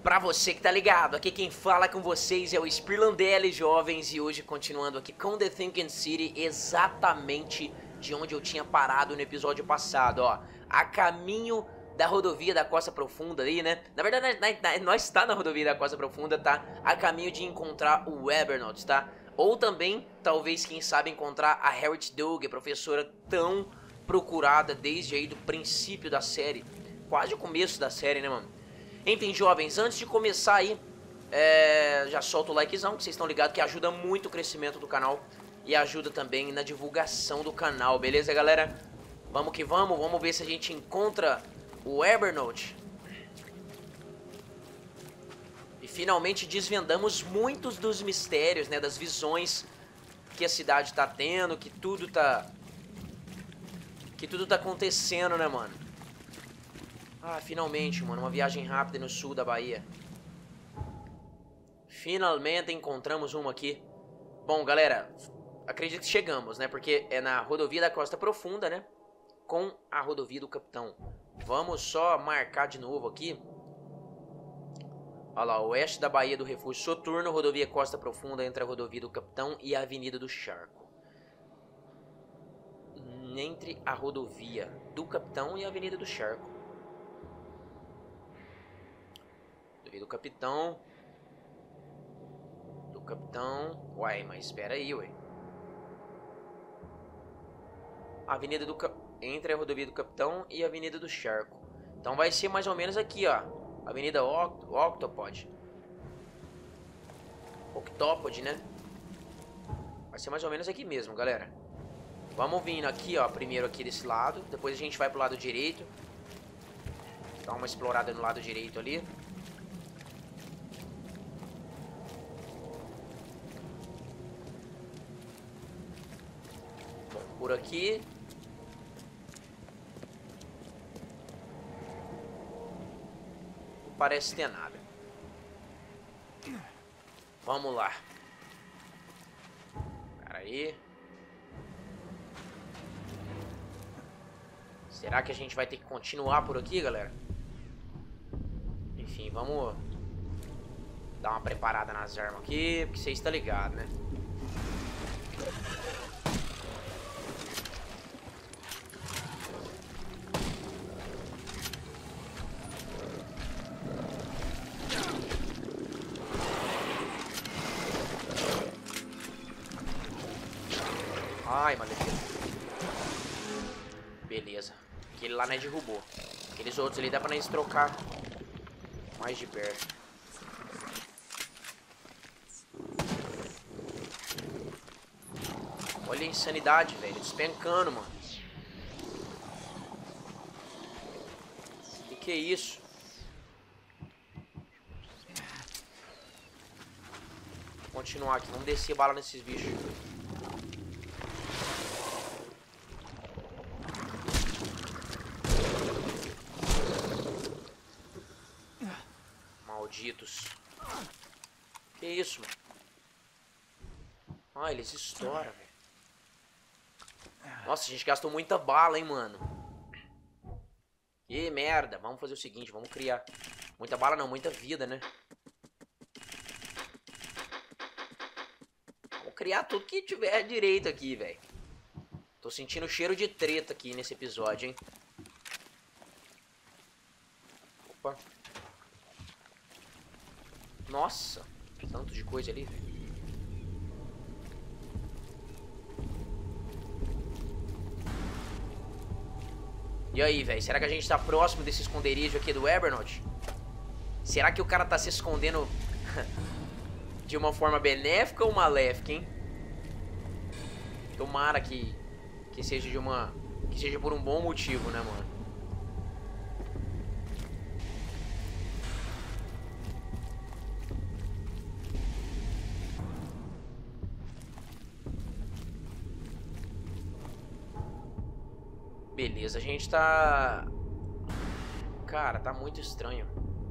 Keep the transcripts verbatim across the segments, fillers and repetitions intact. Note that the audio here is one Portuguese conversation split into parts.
Pra você que tá ligado, aqui quem fala com vocês é o Spirlandelli, jovens, e hoje continuando aqui com The Thinking City, exatamente de onde eu tinha parado no episódio passado, ó, a caminho da rodovia da Costa Profunda ali, né? Na verdade, nós está na rodovia da Costa Profunda, tá? A caminho de encontrar o Webernot, tá? Ou também, talvez, quem sabe, encontrar a Harriet Dug, a professora tão procurada desde aí do princípio da série, quase o começo da série, né, mano? Enfim, jovens, antes de começar aí, é, já solta o likezão, que vocês estão ligados que ajuda muito o crescimento do canal e ajuda também na divulgação do canal, beleza, galera? Vamos que vamos, vamos ver se a gente encontra o Webernot. E finalmente desvendamos muitos dos mistérios, né, das visões que a cidade tá tendo, que tudo tá... Que tudo tá acontecendo, né, mano? Ah, finalmente, mano, uma viagem rápida no sul da Bahia. Finalmente encontramos uma aqui. Bom, galera, acredito que chegamos, né? Porque é na rodovia da Costa Profunda, né? Com a rodovia do Capitão. Vamos só marcar de novo aqui. Olha lá, oeste da Bahia do Refúgio Soturno, rodovia Costa Profunda entre a rodovia do Capitão e a Avenida do Charco. Entre a rodovia do Capitão e a Avenida do Charco. Do Capitão. Do Capitão. Uai, mas espera aí, ué. Avenida do Cap... Entre a rodovia do Capitão e a Avenida do Charco. Então vai ser mais ou menos aqui, ó. Avenida Oct... Octopod. Octopod, né? Vai ser mais ou menos aqui mesmo, galera. Vamos vindo aqui, ó. Primeiro aqui desse lado. Depois a gente vai pro lado direito. Dá uma explorada no lado direito ali. Por aqui. Não parece ter nada. Vamos lá. Pera aí. Será que a gente vai ter que continuar por aqui, galera? Enfim, vamos dar uma preparada nas armas aqui, porque vocês estão ligados, né? Ai, maldito. Beleza. Aquele lá nós derrubou. Aqueles outros ali dá pra nós trocar mais de perto. Olha a insanidade, velho. Despencando, mano. Que que é isso? Vou continuar aqui. Vamos descer bala nesses bichos. Malditos. Que isso, mano? Ah, eles estouram, velho. Nossa, a gente gastou muita bala, hein, mano. Que merda. Vamos fazer o seguinte, vamos criar... Muita bala não, muita vida, né? Vamos criar tudo que tiver direito aqui, velho. Tô sentindo cheiro de treta aqui nesse episódio, hein. Opa. Nossa, tanto de coisa ali, velho. E aí, velho, será que a gente tá próximo desse esconderijo aqui do Webernot? Será que o cara tá se escondendo de uma forma benéfica ou maléfica, hein? Tomara que, que seja de uma... que seja por um bom motivo, né, mano? Beleza, a gente tá... Cara, tá muito estranho.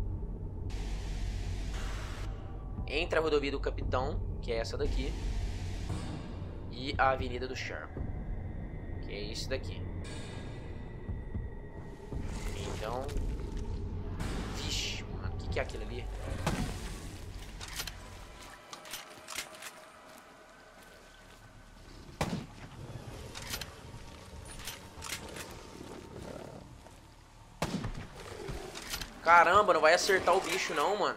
Entre a rodovia do Capitão, que é essa daqui, e a Avenida do Charco, que é isso daqui. Então... Vixe, mano, que que é aquilo ali? Caramba, não vai acertar o bicho não, mano.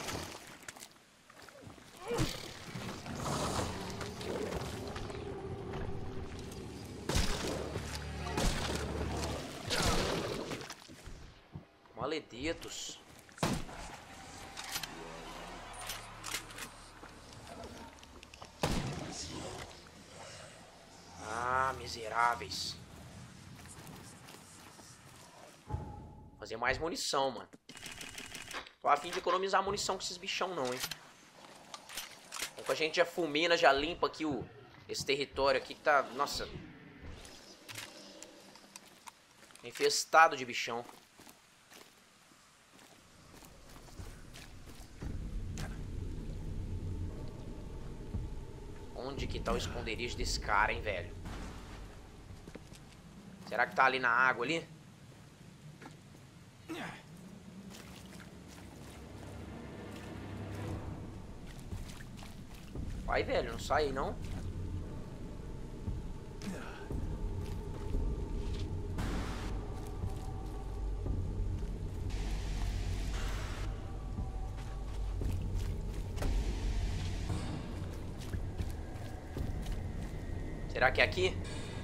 Maledetos. Ah, miseráveis. Fazer mais munição, mano. Tô a fim de economizar munição com esses bichão não, hein. Então a gente já fulmina, já limpa aqui o, esse território aqui que tá, nossa, infestado de bichão. Onde que tá o esconderijo desse cara, hein, velho? Será que tá ali na água ali? Vai, velho, não sai aí, não. Será que é aqui?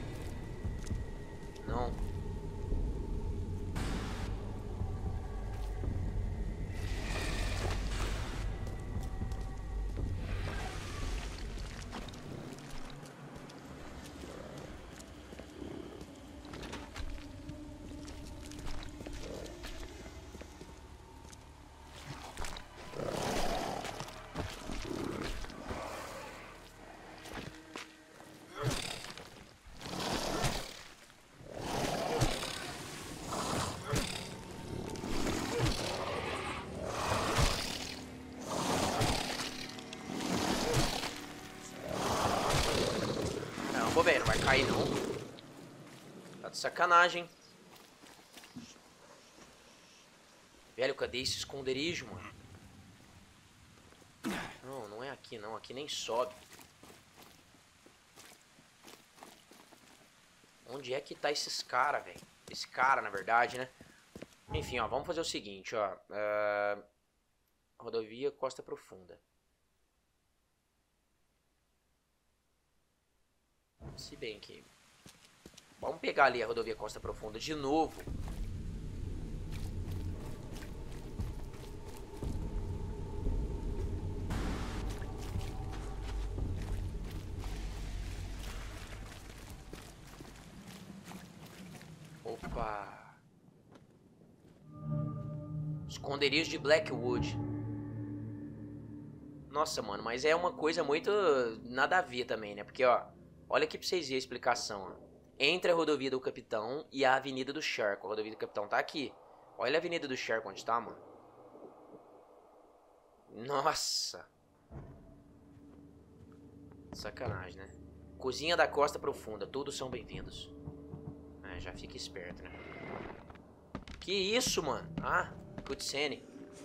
Não. Pô, velho, não vai cair não. Tá de sacanagem. Velho, cadê esse esconderijo, mano? Não, não é aqui não. Aqui nem sobe. Onde é que tá esses caras, velho? Esse cara, na verdade, né? Enfim, ó, vamos fazer o seguinte, ó. Uh... Rodovia Costa Profunda. Se bem que... Vamos pegar ali a rodovia Costa Profunda de novo. Opa. Esconderijo de Blackwood. Nossa, mano, mas é uma coisa muito nada a ver também, né? Porque, ó, olha aqui pra vocês verem a explicação, ó. Entre a rodovia do Capitão e a avenida do Shark. A rodovia do Capitão tá aqui. Olha a avenida do Shark onde tá, mano. Nossa. Sacanagem, né? Cozinha da Costa Profunda. Todos são bem-vindos. É, já fica esperto, né? Que isso, mano? Ah, cutscene.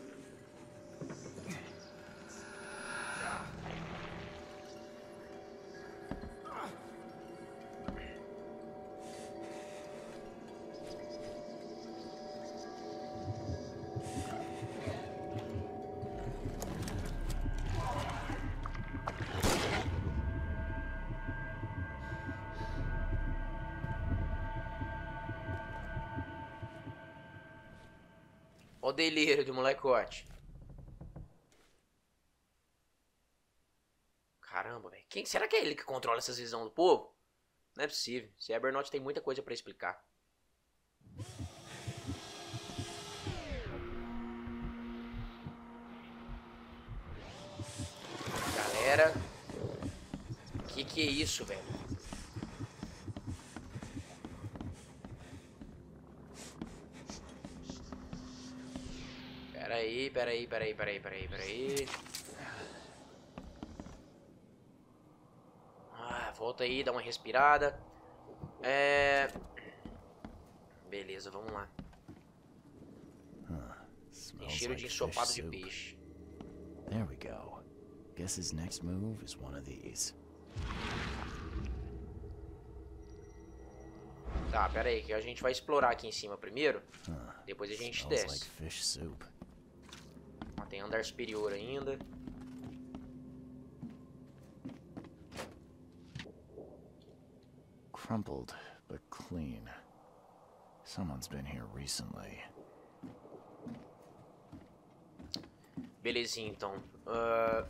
Ó o delírio do molecote. Caramba, velho. Quem será que é ele que controla essas visões do povo? Não é possível. Esse Ebernote tem muita coisa pra explicar. Galera. Que que é isso, velho? Peraí, peraí, peraí, peraí, peraí, peraí. Ah, volta aí, dá uma respirada. É... Beleza, vamos lá. Tem cheiro de ensopado de peixe. There we go. Guess his next move is one of these. Tá, pera aí, que a gente vai explorar aqui em cima primeiro. Depois a gente desce. Like fish soup. Ah, tem andar superior ainda. Crumpled, but clean. Someone's been here recently. Belezinha, então. Uh...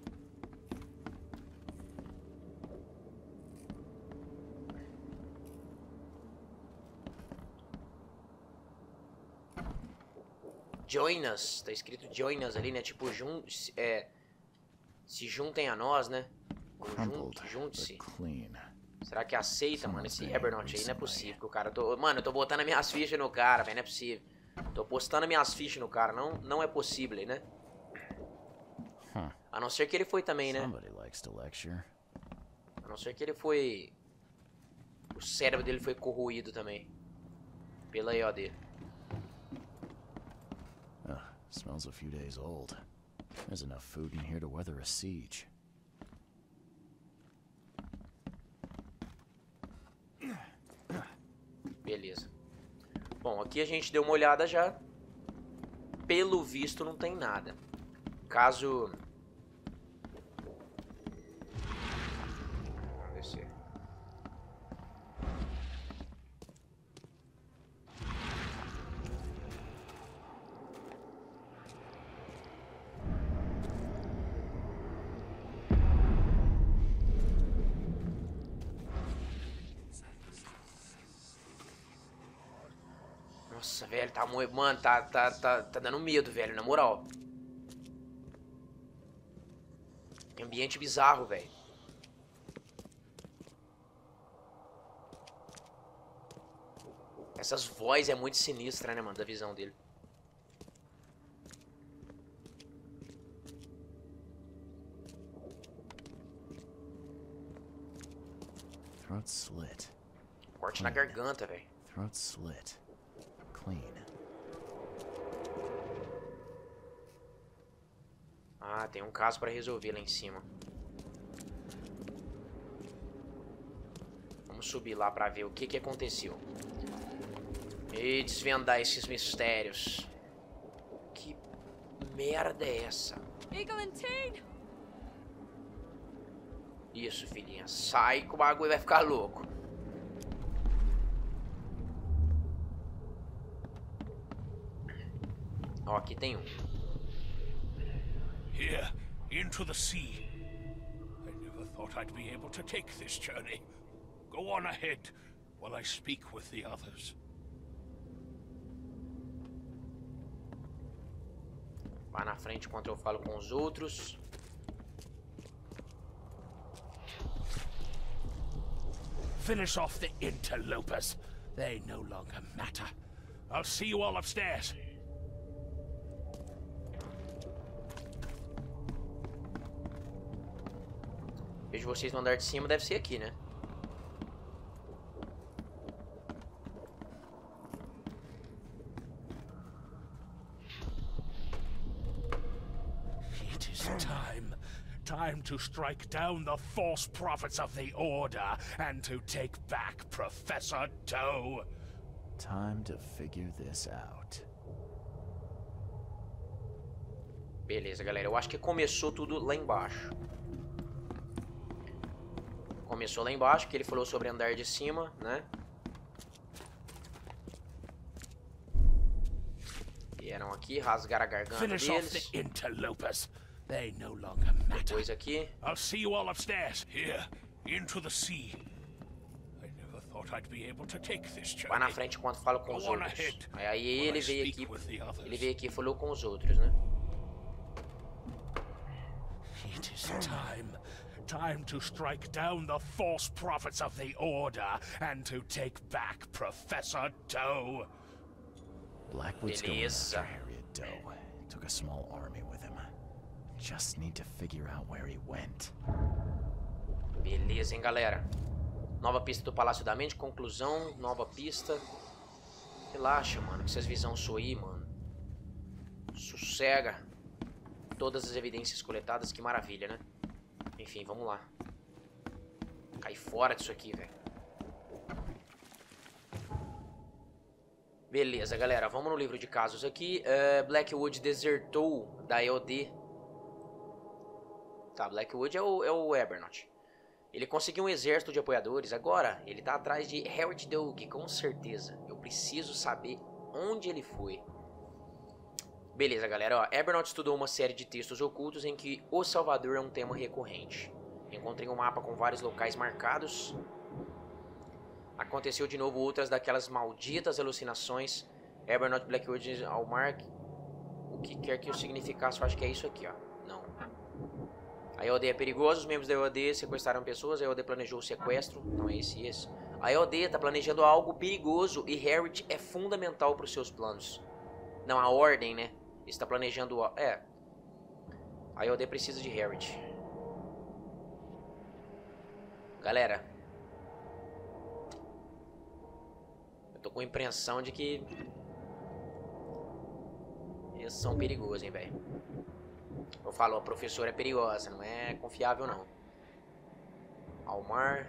Join us. Tá escrito join us ali, né? Tipo, jun... é... se juntem a nós, né? Junte, junte-se. Será que aceita, mano? Esse Ebernaut aí não é possível que o cara... Tô... Mano, eu tô botando as minhas fichas no cara, velho. Não é possível. Tô postando as minhas fichas no cara. Não, não é possível, né? A não ser que ele foi também, né? A não ser que ele foi... O cérebro dele foi corroído também. Pela I O D. Uh, smells a few days old. There's enough food in here to weather a siege. Beleza. Bom, aqui a gente deu uma olhada já. Pelo visto não tem nada. Caso... Vamos descer. Nossa, velho, tá muito... Mano, tá, tá, tá, tá dando medo, velho, na moral. Que ambiente bizarro, velho. Essas vozes é muito sinistra, né, mano, da visão dele. Throat slit. Corte na garganta, velho. Throat slit. Clean. Ah, tem um caso pra resolver lá em cima. Vamos subir lá pra ver o que que aconteceu. E desvendar esses mistérios. Que merda é essa? Isso, filhinha. Sai que o bagulho vai ficar louco. Ó, aqui tem um. Here, into the sea. I never thought I'd be able to take this journey. Go on ahead while I speak with the others. Vai na frente enquanto eu falo com os outros. Finish off the interlopers. They no longer matter. I'll see you all upstairs. Vejo vocês no andar de cima, deve ser aqui, né? It is time. Time to strike down the false prophets of the Order and to take back Professor Doe. Time to figure this out. Beleza, galera. Eu acho que começou tudo lá embaixo. Começou lá embaixo, que ele falou sobre andar de cima, né? Vieram aqui, rasgar a garganta deles. Depois aqui. I'll see you all upstairs. Here, into the sea. I never thought I'd be able to take this journey. Vai na frente enquanto falo com os outros. Aí ele veio aqui, ele veio aqui e falou com os outros, né? It is time. Time to strike down the false prophets of the Order and to take back Professor Doe. Blackwood's going after Harriet Doe. Took a small army with him. Just need to figure out where he went. Beleza, hein, galera. Nova pista do Palácio da Mente, conclusão, nova pista. Relaxa, mano, que essas visões são aí, mano. Sossega. Todas as evidências coletadas, que maravilha, né? Enfim, vamos lá. Cai fora disso aqui, velho. Beleza, galera. Vamos no livro de casos aqui. Uh, Blackwood desertou da E O D. Tá, Blackwood é o, é o Ebernoth. Ele conseguiu um exército de apoiadores. Agora, ele tá atrás de Harriet Doug, com certeza. Eu preciso saber onde ele foi. Beleza, galera. Ó, Ebernoth estudou uma série de textos ocultos em que o Salvador é um tema recorrente. Encontrei um mapa com vários locais marcados. Aconteceu de novo outras daquelas malditas alucinações. Ebernoth, Blackwood, Almark. O que quer que eu significasse, eu acho que é isso aqui, ó. Não. A E O D é perigosa, os membros da E O D sequestraram pessoas, a E O D planejou o sequestro. Não é esse e esse. A E O D tá planejando algo perigoso e Harriet é fundamental para os seus planos. Não, a Ordem, né? Está planejando... É. A E O D precisa de Harriet. Galera. Eu tô com a impressão de que... eles são perigosos, hein, velho. Eu falo, a professora é perigosa, não é confiável, não. Almar...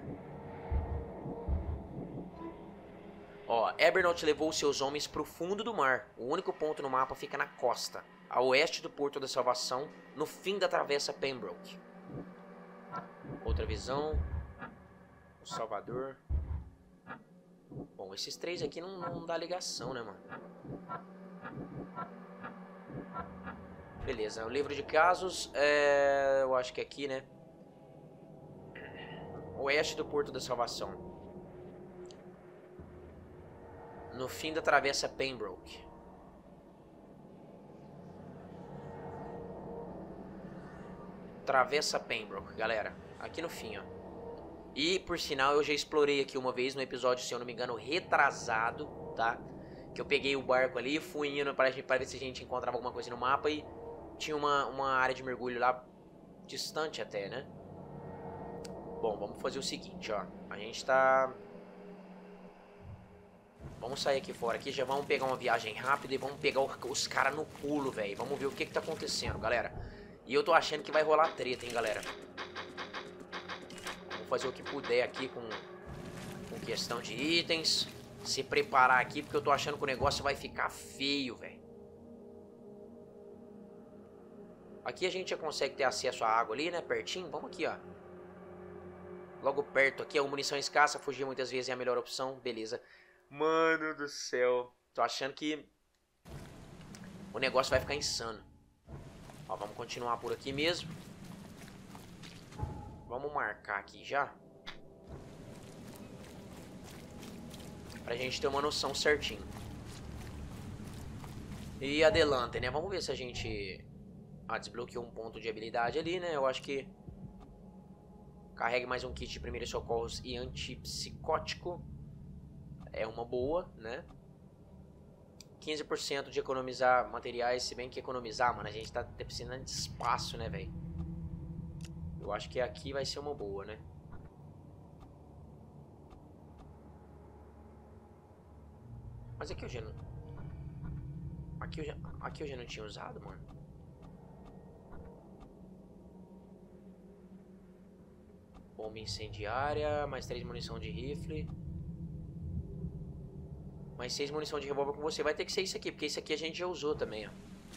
Ó, Ebernoth levou seus homens pro fundo do mar. O único ponto no mapa fica na costa, a oeste do Porto da Salvação, no fim da travessa Pembroke. Outra visão. O Salvador. Bom, esses três aqui não, não dá ligação, né, mano? Beleza, o livro de casos, é... eu acho que é aqui, né? Oeste do Porto da Salvação. No fim da travessa Pembroke. Travessa Pembroke, galera. Aqui no fim, ó. E, por sinal, eu já explorei aqui uma vez no episódio, se eu não me engano, retrasado, tá? Que eu peguei o barco ali, fui indo para ver se a gente encontrava alguma coisa no mapa e tinha uma, uma área de mergulho lá, distante até, né? Bom, vamos fazer o seguinte, ó. A gente tá... Vamos sair aqui fora, aqui já vamos pegar uma viagem rápida e vamos pegar os caras no pulo, velho. Vamos ver o que que tá acontecendo, galera. E eu tô achando que vai rolar treta, hein, galera. Vamos fazer o que puder aqui com, com questão de itens. Se preparar aqui, porque eu tô achando que o negócio vai ficar feio, velho. Aqui a gente já consegue ter acesso à água ali, né, pertinho. Vamos aqui, ó. Logo perto aqui, a munição escassa, fugir muitas vezes é a melhor opção. Beleza. Mano do céu. Tô achando que o negócio vai ficar insano. Ó, vamos continuar por aqui mesmo. Vamos marcar aqui já. Pra gente ter uma noção certinho. E adelante, né? Vamos ver se a gente... Ah, desbloqueou um ponto de habilidade ali, né? Eu acho que... Carregue mais um kit de primeiros socorros e antipsicótico. É uma boa, né? quinze por cento de economizar materiais. Se bem que economizar, mano, a gente tá precisando de espaço, né, velho? Eu acho que aqui vai ser uma boa, né? Mas aqui eu já não... Aqui eu já, aqui eu já não tinha usado, mano. Bomba incendiária. Mais três munição de rifle. Mais seis munição de revólver com você. Vai ter que ser isso aqui, porque isso aqui a gente já usou também, ó.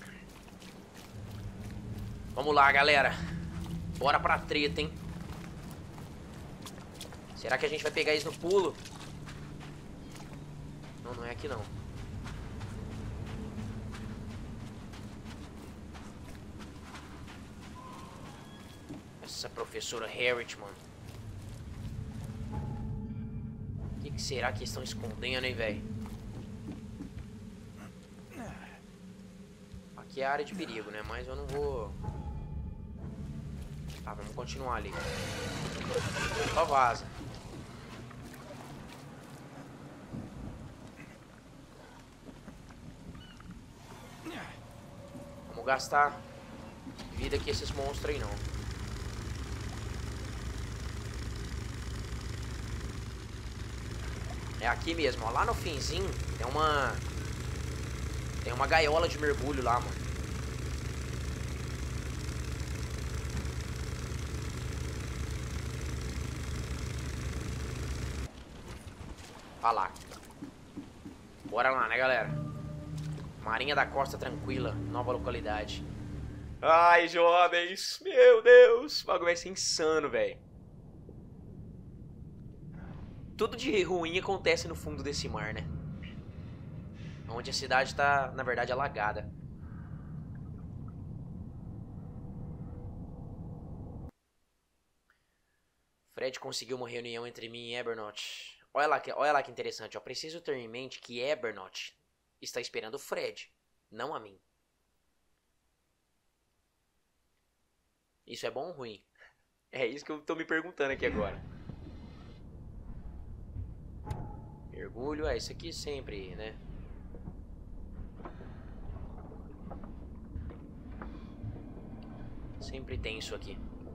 Vamos lá, galera. Bora pra treta, hein? Será que a gente vai pegar isso no pulo? Não, não é aqui não. Essa professora Harriet, mano. O que, que será que estão escondendo, hein, velho? Aqui é a área de perigo, né? Mas eu não vou... Tá, vamos continuar ali. Só vaza. Vamos gastar vida com esses monstros aí, não. É aqui mesmo, ó. Lá no finzinho tem uma... Tem uma gaiola de mergulho lá, mano. Pra lá. Bora lá, né, galera? Marinha da Costa Tranquila, nova localidade. Ai, jovens, meu Deus, o bagulho vai ser insano, velho. Tudo de ruim acontece no fundo desse mar, né? Onde a cidade tá, na verdade, alagada. Fred conseguiu uma reunião entre mim e Evernote. Olha lá que, olha lá que interessante, ó. Preciso ter em mente que Evernote está esperando o Fred, não a mim. Isso é bom ou ruim? É isso que eu tô me perguntando aqui agora. Mergulho, é isso aqui sempre, né? Sempre tem isso aqui.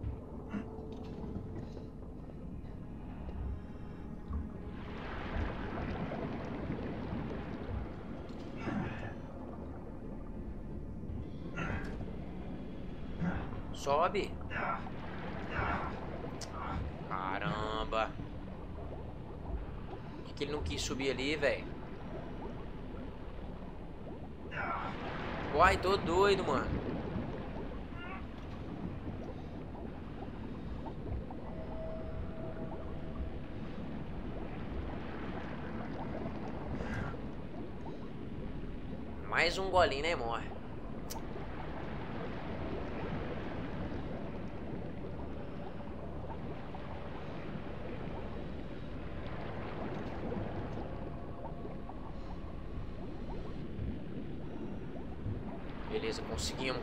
Sobe. Caramba. Por que, que ele não quis subir ali, velho? Uai, tô doido, mano. Mais um golinho, né, morre. Beleza, conseguimos.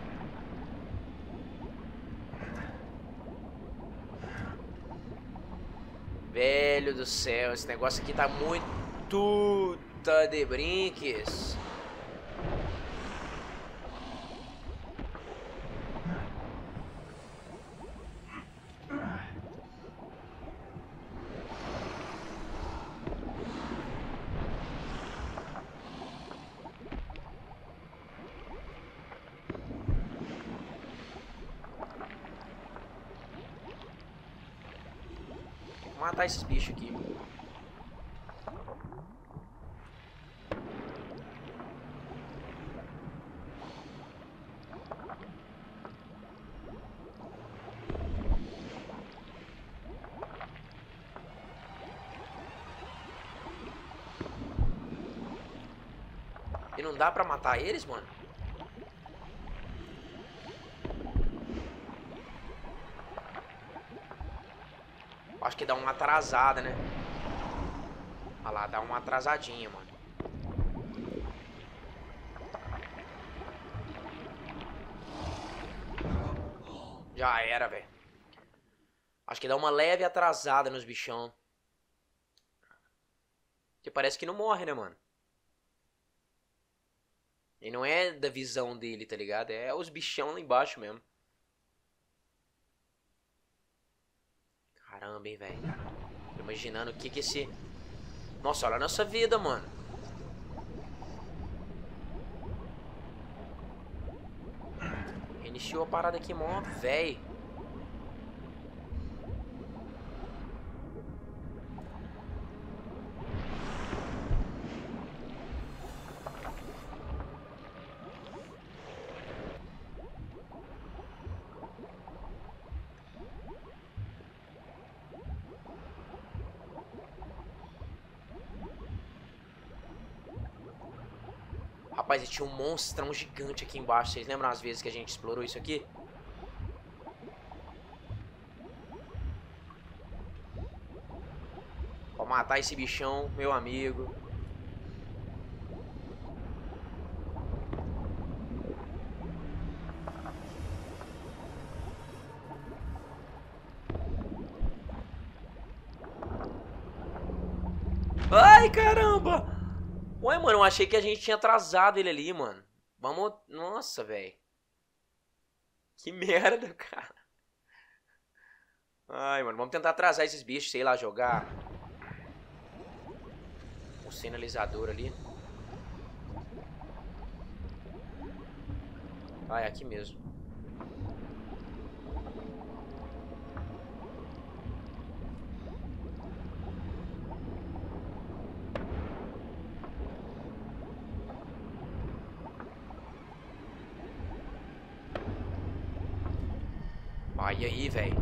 Velho do céu, esse negócio aqui tá muito tá de brinques. Matar esses bichos aqui. E não dá pra matar eles, mano? Acho que dá uma atrasada, né? Olha lá, dá uma atrasadinha, mano. Já era, velho. Acho que dá uma leve atrasada nos bichão. Que parece que não morre, né, mano? E não é da visão dele, tá ligado? É os bichão lá embaixo mesmo. Caramba, hein, velho. Tô imaginando o que que esse... Nossa, olha a nossa vida, mano. Iniciou a parada aqui, mó, velho. Rapaz, e tinha um monstrão gigante aqui embaixo. Vocês lembram as vezes que a gente explorou isso aqui? Pra matar esse bichão, meu amigo. Ai, caramba! Ué, mano, eu achei que a gente tinha atrasado ele ali, mano. Vamos... Nossa, velho. Que merda, cara. Ai, mano, vamos tentar atrasar esses bichos, sei lá, jogar o sinalizador ali. Ah, é aqui mesmo. Ai, aí, velho.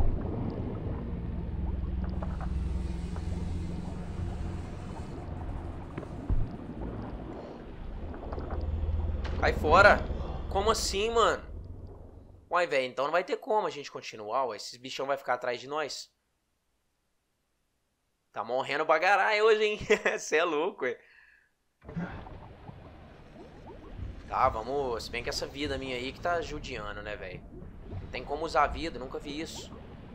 Cai fora. Como assim, mano? Uai, velho, então não vai ter como a gente continuar, ué. Esses bichão vai ficar atrás de nós. Tá morrendo pra caralho hoje, hein? Cê é louco, ué. Tá, vamos... Se bem que essa vida minha aí que tá judiando, né, velho? Não tem como usar a vida, nunca vi isso.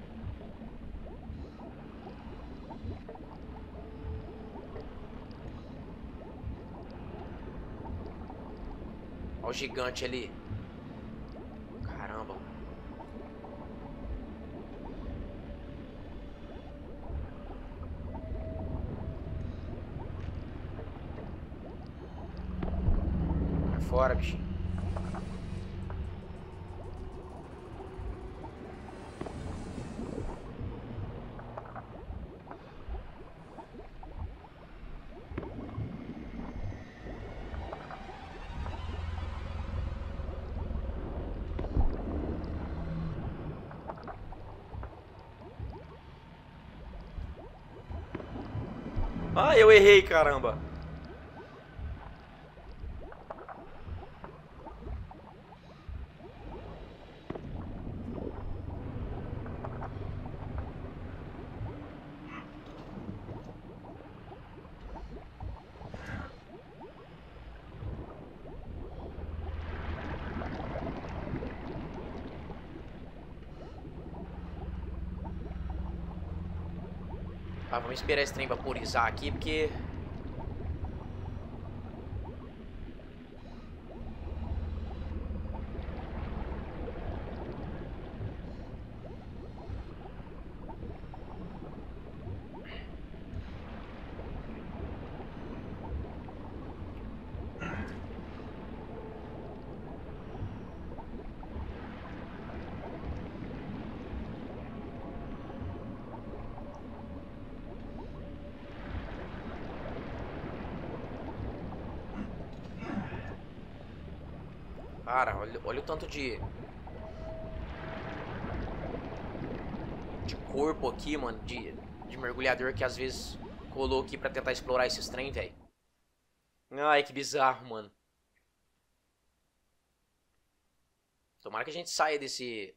Olha o gigante ali. Caramba. Vai fora, bichinho. Ah, eu errei, caramba. Tá, vamos esperar esse trem vaporizar aqui, porque... Cara, olha, olha o tanto de... De corpo aqui, mano. De, de mergulhador que às vezes colou aqui pra tentar explorar esses trem, velho. Ai, que bizarro, mano. Tomara que a gente saia desse...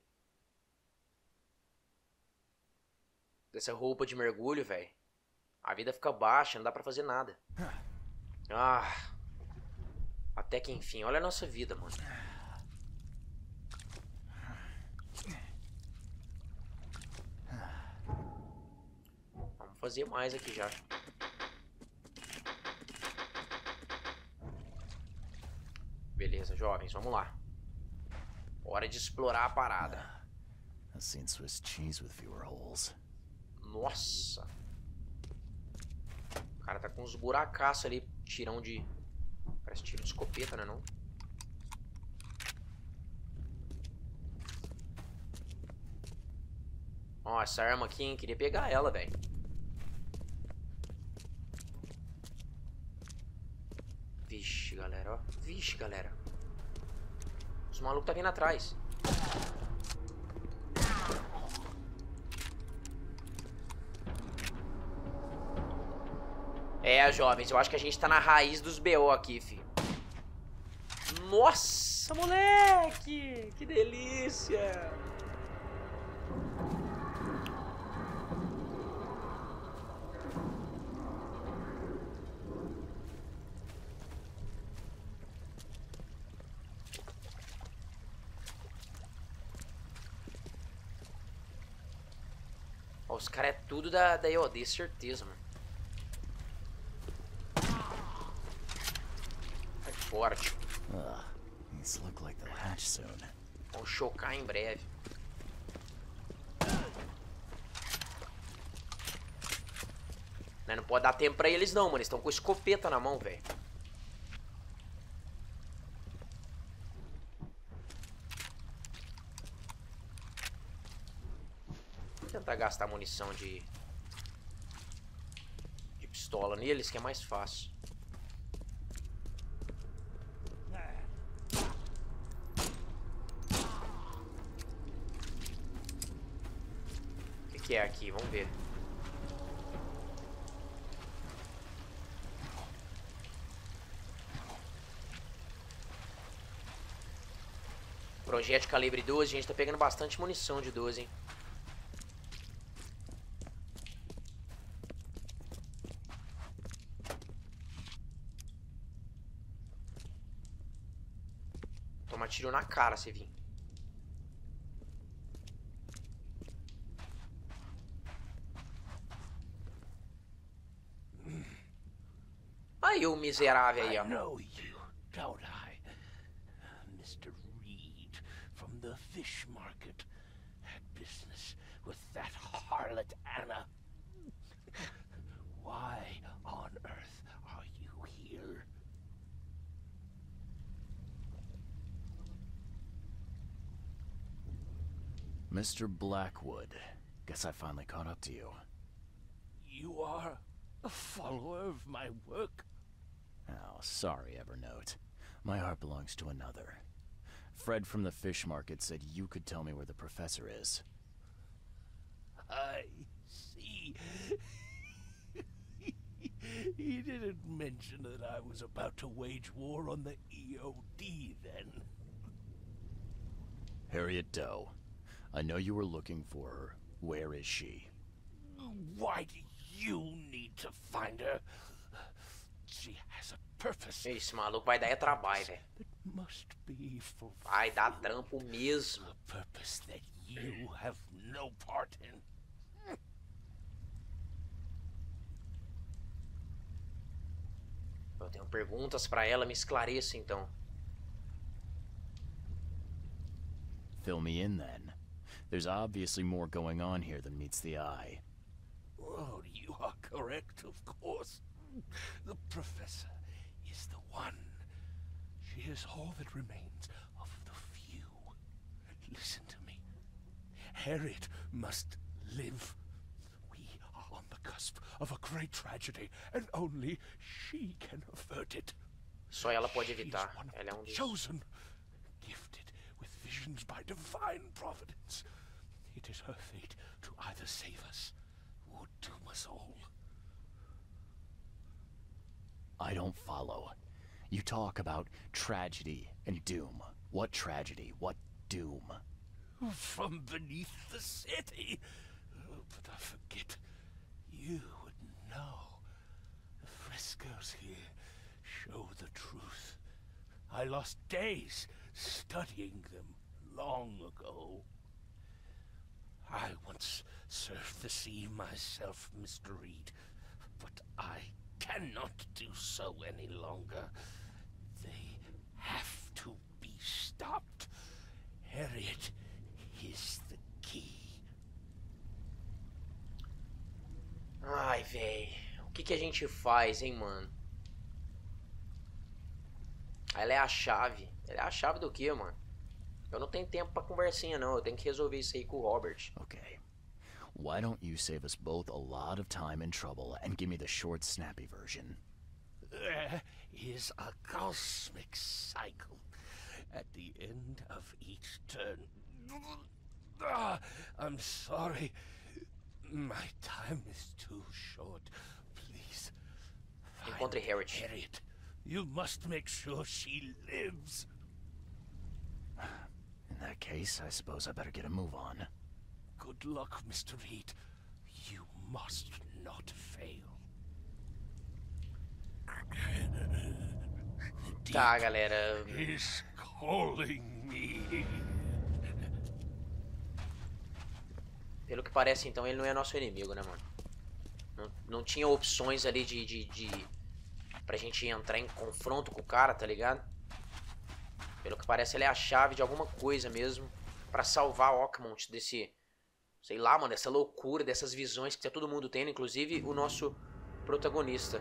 Dessa roupa de mergulho, velho. A vida fica baixa, não dá pra fazer nada. Ah... Até que enfim, olha a nossa vida, mano. Vamos fazer mais aqui já. Beleza, jovens, vamos lá. Hora de explorar a parada. I've seen Swiss cheese with fewer holes. Nossa. O cara tá com uns buracaços ali, tirão de... Parece tiro de escopeta, né, não? Ó, essa arma aqui, hein? Queria pegar ela, velho. Vixe, galera, ó. Vixe, galera. Os malucos tá vindo atrás. É, jovens, eu acho que a gente tá na raiz dos B O aqui, fi. Nossa, moleque! Que delícia! Ó, os caras é tudo da, da E O D, certeza, mano. Forte. Ugh, these look like they'll hatch soon. Vão chocar em breve. Não pode dar tempo pra eles não, mano. Eles estão com escopeta na mão, velho. Vou tentar gastar munição de... De pistola neles, que é mais fácil. que é aqui? Vamos ver. Projétil calibre doze. A gente tá pegando bastante munição de doze, hein? Toma tiro na cara, se vir. Aí o miserável aí, ó. I know you, don't I? Mister Reed from the fish market had business with that harlot Anna. Why on earth are you here? Mister Blackwood, guess I finally caught up to you. You are a follower of my work? Oh, sorry, Evernote. My heart belongs to another. Fred from the fish market said you could tell me where the professor is. I see. He didn't mention that I was about to wage war on the E O D then. Harriet Doe. I know you were looking for her. Where is she? Why do you need to find her? She has a purpose. Esse maluco vai dar é trabalho, velho. That must be Vai dar trampo mesmo. a purpose that you have no part in. Eu tenho perguntas pra ela, me esclareça então. Fill me in then. There's obviously more going on here than meets the eye. Oh, you are correct, of course. The professor is the one. She is all that remains of the few. Listen to me. Harriet must live. We are on the cusp of a great tragedy, and only she can avert it. Só ela pode She is evitar. one of Ela é um the dos... chosen, gifted with visions by divine providence. It is her fate to either save us or doom us all. I don't follow. You talk about tragedy and doom. What tragedy? What doom? From beneath the city. Oh, but I forget. You would know. The frescoes here show the truth. I lost days studying them long ago. I once surfed the sea myself, Mister Reed, but I cannot do so any longer. They have to be stopped. Harriet is the key. Ai, véi. O que que a gente faz, hein, mano? Ela é a chave. Ela é a chave do quê, mano? Eu não tenho tempo pra conversinha, não. Eu tenho que resolver isso aí com o Robert. Okay. Why don't you save us both a lot of time and trouble and give me the short, snappy version? There is a cosmic cycle. At the end of each turn... Ah, I'm sorry. My time is too short. Please. Encontre Harriet. Harriet. You must make sure she lives. In that case, I suppose I better get a move on. Good luck, Mister Reed. You must not fail. Tá, galera. Is calling me. Pelo que parece, então, ele não é nosso inimigo, né, mano? Não, não tinha opções ali de, de, de... pra gente entrar em confronto com o cara, tá ligado? Pelo que parece, ele é a chave de alguma coisa mesmo pra salvar Oakmont desse... Sei lá, mano, dessa loucura, dessas visões que tá todo mundo tendo, inclusive o nosso protagonista.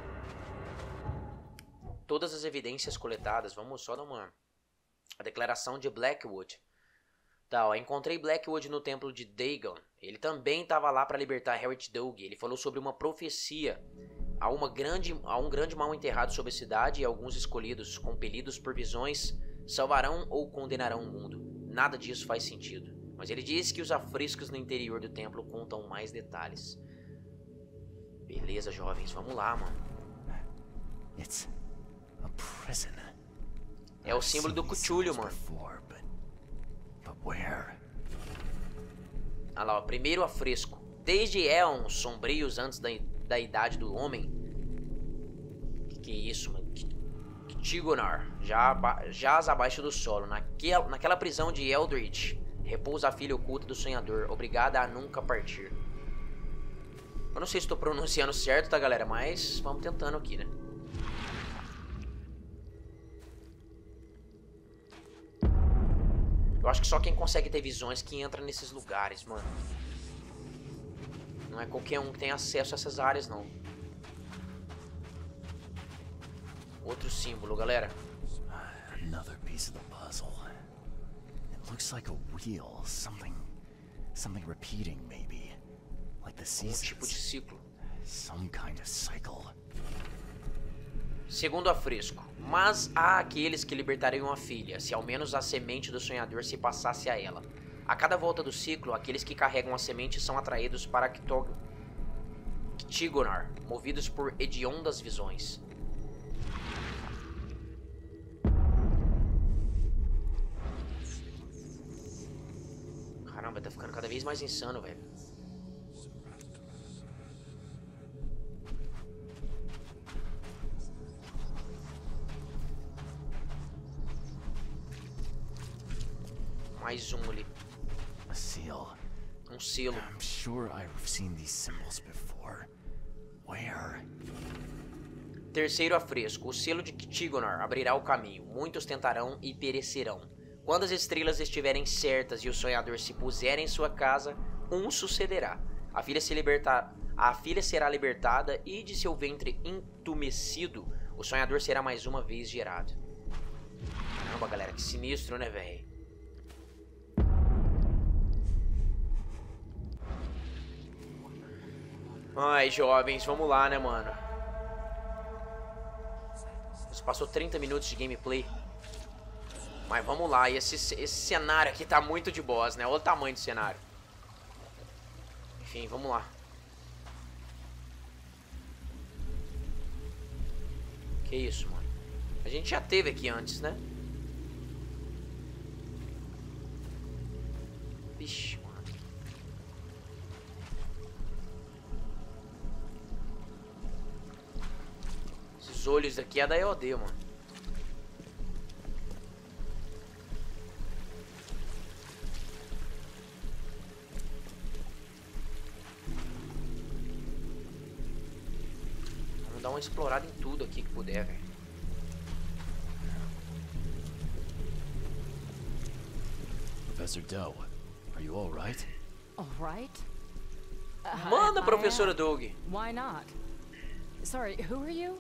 Todas as evidências coletadas, vamos só dar uma... A declaração de Blackwood. Tá, ó, encontrei Blackwood no templo de Dagon. Ele também estava lá para libertar Harriet Doe. Ele falou sobre uma profecia. Há, uma grande, há um grande mal enterrado sobre a cidade e alguns escolhidos, compelidos por visões, salvarão ou condenarão o mundo. Nada disso faz sentido. Mas ele disse que os afrescos no interior do templo contam mais detalhes. Beleza, jovens, vamos lá, mano. It's a prison. É o símbolo do Cthulhu, mano. Before, but, but where? Olha lá, ó, primeiro afresco. Desde éons sombrios antes da, da idade do homem. Que que é isso, mano? Tigonar, já jaz abaixo do solo, naquela, naquela prisão de Eldritch, repousa a filha oculta do sonhador, obrigada a nunca partir. Eu não sei se estou pronunciando certo, tá, galera? Mas vamos tentando aqui, né? Eu acho que só quem consegue ter visões que entra nesses lugares, mano. Não é qualquer um que tem acesso a essas áreas, não. Outro símbolo, galera. Another piece of the puzzle. It looks like a wheel, something, something repeating, maybe, like the seasons. Um tipo de ciclo. Some kind of cycle. Segundo afresco. Mas há aqueles que libertariam a filha, se ao menos a semente do sonhador se passasse a ela. A cada volta do ciclo, aqueles que carregam a semente são atraídos para Tigonar, movidos por hediondas visões. Caramba, tá ficando cada vez mais insano, velho. Mais um ali. A seal. Um selo. I'm sure I've seen these symbols before. Where? Terceiro afresco. O selo de Tigonar abrirá o caminho. Muitos tentarão e perecerão. Quando as estrelas estiverem certas e o sonhador se puser em sua casa, um sucederá. A filha se libertar, a filha será libertada e de seu ventre entumecido, o sonhador será mais uma vez gerado. Caramba, galera, que sinistro, né, velho? Ai, jovens, vamos lá, né, mano? Isso passou trinta minutos de gameplay. Mas vamos lá, e esse, esse cenário aqui tá muito de boss, né? Olha o tamanho do cenário. Enfim, vamos lá. Que isso, mano? A gente já teve aqui antes, né? Vixe, mano. Esses olhos aqui é da E O D, mano. Dar uma explorada em tudo aqui que puder, velho. Professor Doe, are you all right? All right. Uh, Manda, I- professora I am. Doug. Why not? Sorry, who are you?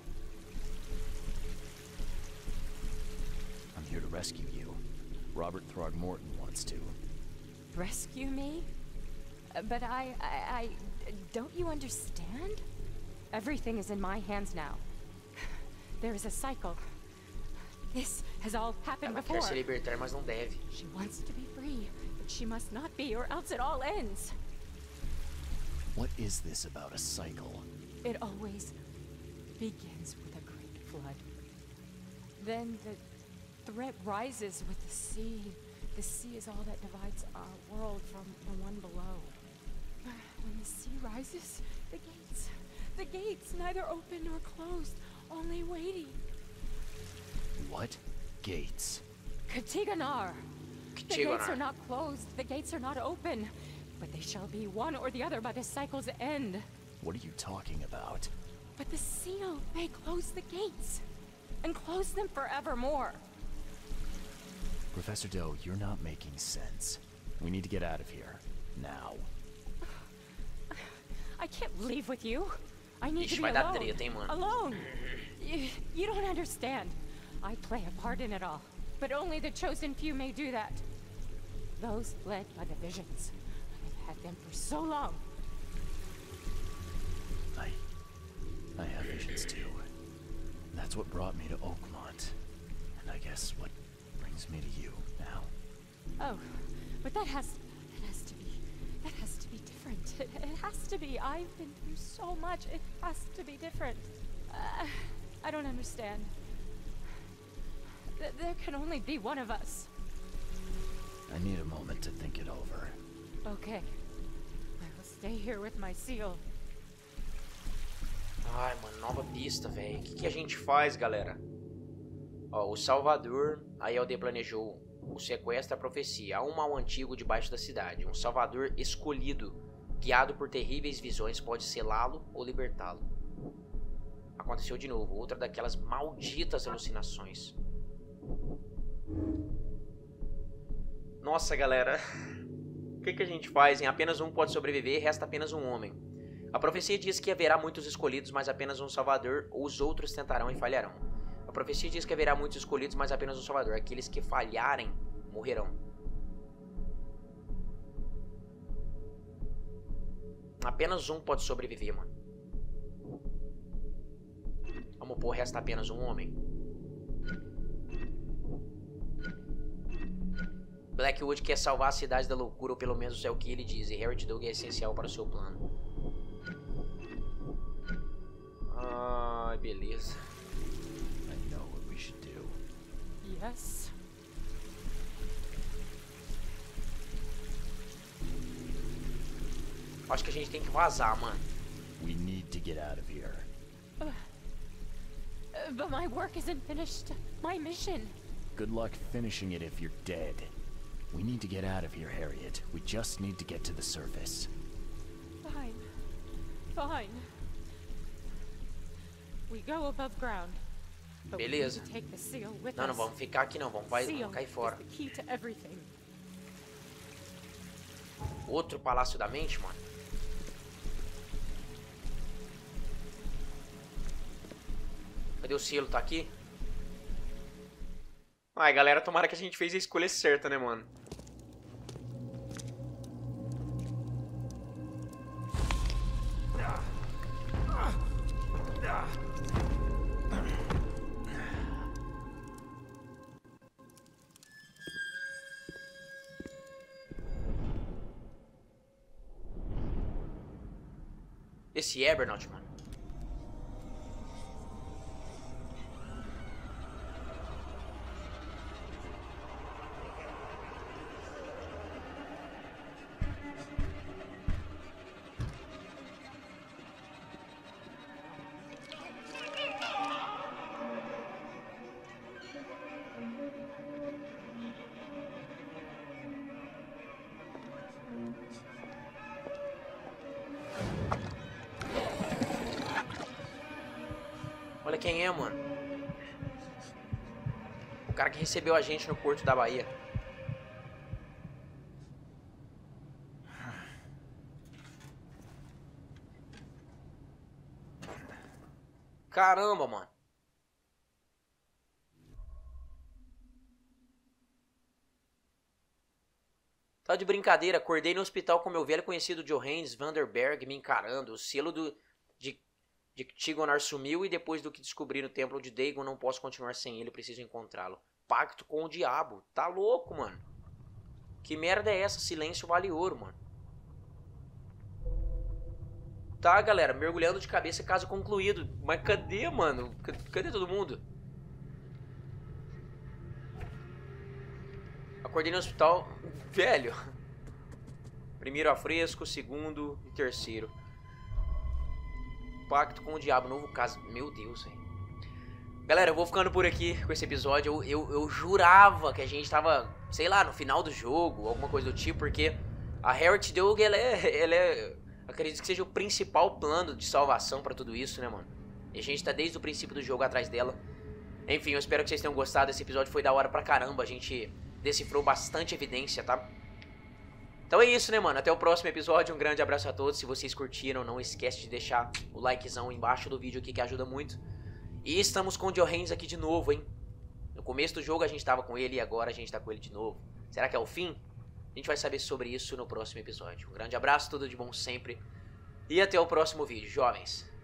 I'm here to rescue you. Robert Throgmorton wants to. Rescue me? Uh, But I, I, I, don't you understand? Everything is in my hands now. There is a cycle. This has all happened Ela before. quer se libertar, mas não deve. She wants to be free, but she must not be, or else it all ends. What is this about a cycle? It always begins with a great flood. Then the threat rises with the sea. The sea is all that divides our world from the one below. When the sea rises, the gates, the gates neither open nor closed, only waiting. What gates? Katiganar! The Katiganar. gates are not closed, the gates are not open, but they shall be one or the other by the cycle's end. What are you talking about? But the seal may close the gates, and close them forevermore. Professor Doe, you're not making sense. We need to get out of here. Now. I can't leave with you. I need Ixi, to be vai dar alone. treta, hein, mano? Alone. You, you don't understand. I play a part in it all, but only the chosen few may do that. Those led by the visions. I've had them for so long. I... I have visions too. That's what brought me to Oakmont. And I guess what brings me to you now. Oh, but that has It, it has to be. I've been through so much. It has to be different. Uh, I don't understand. Th there can only be one of us. I need a moment to think it over. Okay. I will stay here with my seal. Ai, mano, nova pista, velho. O que, que a gente faz, galera? Ó, o Salvador, a Elder planejou o sequestro da profecia. Há um mal antigo debaixo da cidade. Um Salvador escolhido, guiado por terríveis visões, pode selá-lo ou libertá-lo. Aconteceu de novo, outra daquelas malditas alucinações. Nossa, galera. O que, que a gente faz, hein? Apenas um pode sobreviver, resta apenas um homem. A profecia diz que haverá muitos escolhidos, mas apenas um Salvador, ou os outros tentarão e falharão. A profecia diz que haverá muitos escolhidos, mas apenas um Salvador. Aqueles que falharem, morrerão. Apenas um pode sobreviver, mano. Vamos pôr, resta apenas um homem. Blackwood quer salvar a cidade da loucura, ou pelo menos é o que ele diz, e Harriet Dog é essencial para o seu plano. Ai, beleza. I know what we should do. Yes. Acho que a gente tem que vazar, mano. We need to get out of here. Uh, uh, but my work isn't finished. My mission. Good luck finishing it if you're dead. We need to get out of here, Harriet. We just need to get to the surface. Fine. Fine. We go above ground. But Beleza. we need to take the seal with Não, não us. vamos ficar aqui não, vamos, vai, Seal vamos cair is fora. the key to everything. Outro Palácio da Mente, mano. Cadê o selo? Tá aqui? Ai, galera, tomara que a gente fez a escolha certa, né, mano? Esse Evernote, mano. Olha quem é, mano. O cara que recebeu a gente no Porto da Bahia. Caramba, mano. Tá de brincadeira. Acordei no hospital com meu velho conhecido Johannes Vanderberg me encarando. O selo do... de... de Tigonar sumiu e depois do que descobri no templo de Dagon não posso continuar sem ele, preciso encontrá-lo. Pacto com o diabo. Tá louco, mano. Que merda é essa? Silêncio vale ouro, mano. Tá, galera, mergulhando de cabeça, caso concluído. Mas cadê, mano? Cadê todo mundo? Acordei no hospital, velho. Primeiro a fresco, segundo e terceiro. Pacto com o diabo, novo caso. Meu Deus, velho. Galera, eu vou ficando por aqui com esse episódio. Eu, eu, eu jurava que a gente tava, sei lá, no final do jogo, alguma coisa do tipo, porque a Harriet Dog, ela é, ela é, acredito que seja o principal plano de salvação pra tudo isso, né, mano? E a gente tá desde o princípio do jogo atrás dela. Enfim, eu espero que vocês tenham gostado. Esse episódio foi da hora pra caramba. A gente decifrou bastante evidência, tá? Então é isso, né, mano? Até o próximo episódio. Um grande abraço a todos. Se vocês curtiram, não esquece de deixar o likezão embaixo do vídeo aqui, que ajuda muito. E estamos com o Johannes aqui de novo, hein? No começo do jogo a gente tava com ele e agora a gente tá com ele de novo. Será que é o fim? A gente vai saber sobre isso no próximo episódio. Um grande abraço, tudo de bom sempre. E até o próximo vídeo, jovens.